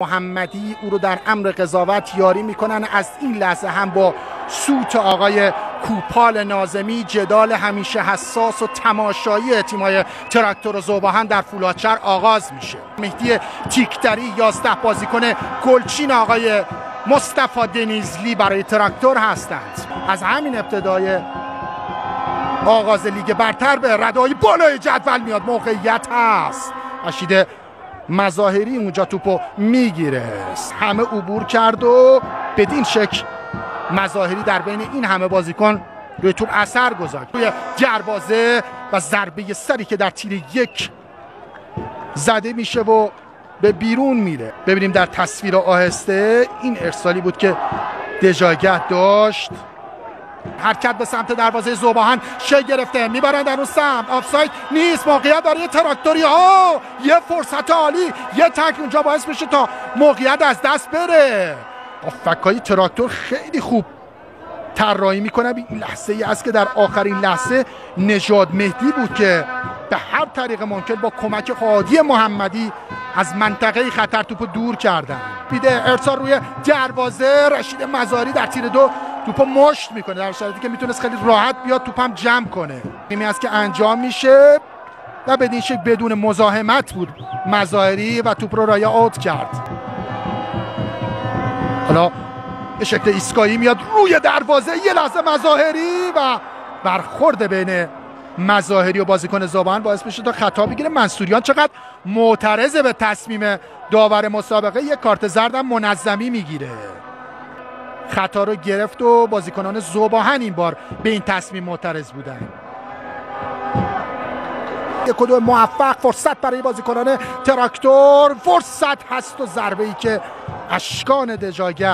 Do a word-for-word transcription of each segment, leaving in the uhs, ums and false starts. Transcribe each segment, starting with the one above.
محمدی او رو در امر قضاوت یاری میکنن. از این لحظه هم با سوت آقای کوپال ناظمی جدال همیشه حساس و تماشایی تیمای تراکتور و ذوباهن در فولادشهر آغاز میشه. مهدی تیکدری یازده بازیکن گلچین آقای مصطفی دنیزلی برای تراکتور هستند. از همین ابتدای آغاز لیگ برتر به ردای بالای جدول میاد. موقعیت هست، رشید مظاهری اونجا توپو میگیره، همه عبور کرد و بدین شکل مظاهری در بین این همه بازیکن روی توپ اثر گذاشت. روی جربازه و ضربه سری که در تیر یک زده میشه و به بیرون میره. ببینیم در تصویر آهسته این ارسالی بود که دژاگه داشت. حرکت به سمت دروازه ذوباهن شکل گرفته، میبرن در اون سمت، آفساید نیست. موقعیت برای تراکتوری ها، یه فرصت عالی، یه تک اونجا باعث میشه تا موقعیت از دست بره. فکای تراکتور خیلی خوب طراحی میکنه. این لحظه ای است که در آخرین لحظه نژاد مهدی بود که به هر طریق ممکن با کمک هادی محمدی از منطقه خطر توپو دور کردن. بیده ارسال روی دروازه، رشید مظاهری در تیر دو توپو مشت میکنه در شرایطی که میتونست خیلی راحت بیاد توپم جمع کنه. اینی است که انجام میشه و بدین شکل بدون مزاحمت بود مظاهری و توپ رو رای آوت کرد. حالا به شکل ایستگاهی میاد روی دروازه، یه لحظه مظاهری و برخورد بین مظاهری و بازیکن ذوباهن باعث میشه تا خطا بگیره. منصوریان چقدر معترض به تصمیم داور مسابقه، یک کارت زرد هم منظمی میگیره. خطا رو گرفت و بازیکنان ذوباهن این بار به این تصمیم معترض بودن. یک و دو موفق، فرصت برای بازیکنان تراکتور، فرصت هست و ضربه ای که اشکان دژاگه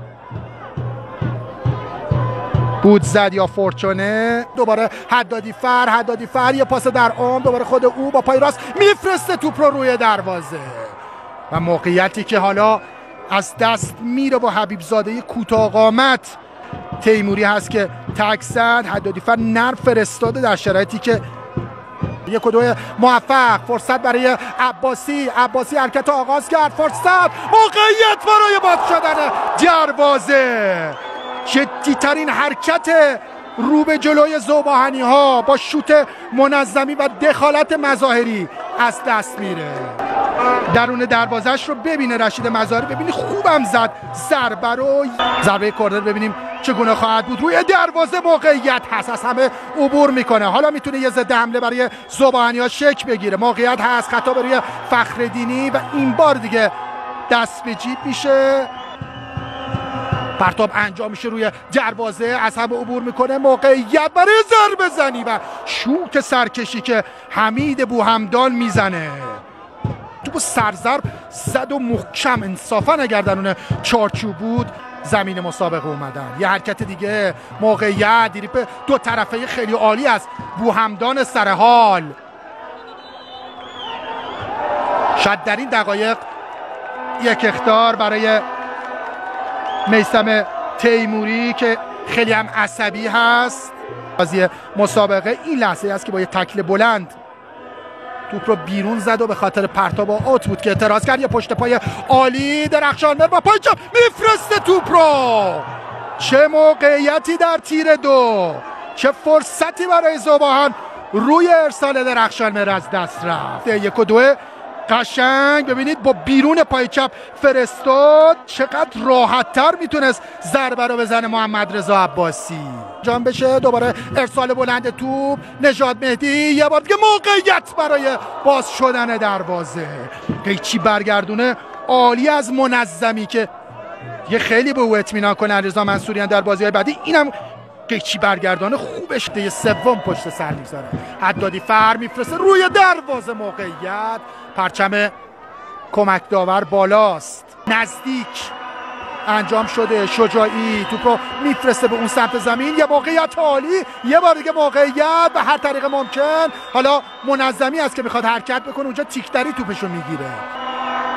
بود زد یا فورچونه. دوباره حدادی فر حدادی فر یه پاس در عمق، دوباره خود او با پای راست میفرسته توپ رو روی دروازه و موقعیتی که حالا از دست میره با حبیب زاده کوتاه قامت تیموری هست که تک زد. حدادی فر نر فرستاده در شرایطی که یک و دو موفق. فرصت برای عباسی، عباسی حرکت آغاز کرد، فرصت، موقعیت برای باز شدن دروازه. جدی ترین حرکت رو به جلوی ذوباهنی ها با شوت منظمی و دخالت مظاهری از دست میره. درون دروازش رو ببینه رشید مظاهری، ببینی خوبم زد ضربه رو. ضربه کورنر ببینیم چگونه خواهد بود. روی دروازه موقعیت هست، از همه عبور میکنه. حالا میتونه یه ضد حمله برای ذوباهنی ها شکل بگیره. موقعیت هست، خطا برای فخرالدینی و این بار دیگه دست به جیب میشه. پرتاب انجام میشه روی دروازه، از همه عبور میکنه. موقعیت برای ضربه زنی و شوت سرکشی که حمید بوهمدان میزنه. توپ سرضرب زد و محکم، انصافا اگر درون چارچوب بود زمین مسابقه اومدن. یه حرکت دیگه، موقعیت، دریبل دو طرفه خیلی عالی از بوهمدان سرحال. شاید در این دقایق یک اخطار برای میثم تیموری که خیلی هم عصبی هست. بازی مسابقه این لحظه است که با یه تکل بلند توپ رو بیرون زد و به خاطر پرتاب آوت بود که اعتراض کرد. یه پشت پای عالی درخشانفر با پای چپ میفرسته توپ رو. چه موقعیتی در تیر دو، چه فرصتی برای ذوباهن روی ارسال درخشانفر از دست رفت. یک و دو قشنگ ببینید با بیرون پای چپ فرستاد. چقدر راحت تر میتونست ضربه رو بزنه محمد رضا عباسی. جان بشه دوباره ارسال بلند توپ، نژاد مهدی یه بار دیگه موقعیت برای باز شدن دروازه. قیچی برگردونه عالی از منظمی که یه خیلی به او اطمینان کنه علیرضا منصوریان در بازی‌های بعدی. اینم قیچی برگردانه خوبش ده سوم پشت سر میذاره. حدادی فر میفرسته روی دروازه، موقعیت، پرچم کمک داور بالاست، نزدیک انجام شده. شجاعی توپ رو میفرسته به اون سمت زمین، یه موقعیت عالی، یه بار دیگه موقعیت به هر طریق ممکن. حالا منظمی است که میخواد حرکت بکنه، اونجا تیکدری توپش رو میگیره.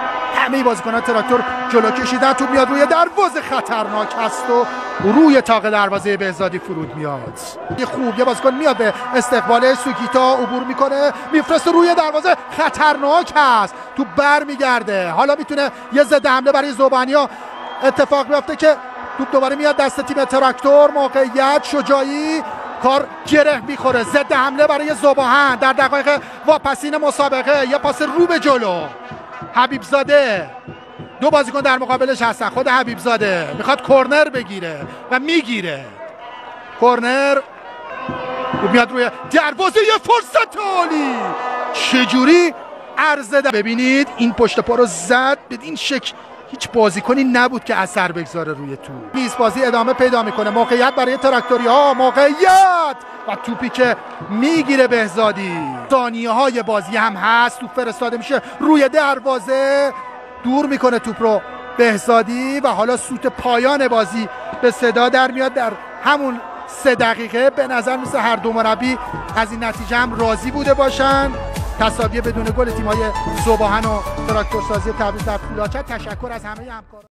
همه بازیکنان تراکتور جلو کشیدن. توپ میاد روی دروازه، خطرناک هست و روی تاق دروازه بهزادی فرود میاد. یه خوب یه بازیکن میاد به استقبال سوگیتا، عبور میکنه میفرسته روی دروازه، خطرناک هست. توپ برمیگرده، حالا میتونه یه ضد حمله برای زوبانیا اتفاق بیفته که توپ دوباره میاد دست تیم تراکتور. موقعیت شجاعی، کار گره میخوره، ضد حمله برای زوباهن در دقایق واپسین مسابقه. یه پاس رو به جلو، حبیب زاده، دو بازیکن در مقابلش هستن. خود حبیب زاده میخواد کرنر بگیره و میگیره کرنر، میاد روی دروازه، یه فرصت عالی، چجوری عرضه ده. ببینید این پشت پا رو زد بدین شکل، هیچ بازیکنی نبود که اثر بگذاره روی توپ. میز بازی ادامه پیدا میکنه، موقعیت برای تراکتوریا، موقعیت و توپی که میگیره بهزادی. ثانیه های بازی هم هست، توپ فرستاده میشه روی دروازه، دور میکنه توپ رو بهزادی و حالا سوت پایان بازی به صدا در میاد. در همون سه دقیقه به نظر مثل هر دو مربی از این نتیجه هم راضی بوده باشن. تساوی بدون گل تیم‌های زوباهن و تراکتورسازی تبریز در فولاچت. تشکر از همه همکاران.